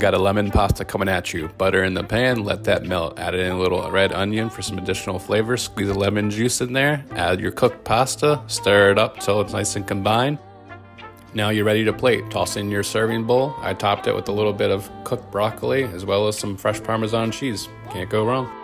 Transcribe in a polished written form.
got a lemon pasta coming at you. Butter in the pan, let that melt. Add in a little red onion for some additional flavor. Squeeze a lemon juice in there. Add your cooked pasta. Stir it up till it's nice and combined. Now you're ready to plate. Toss in your serving bowl. I topped it with a little bit of cooked broccoli as well as some fresh Parmesan cheese. Can't go wrong.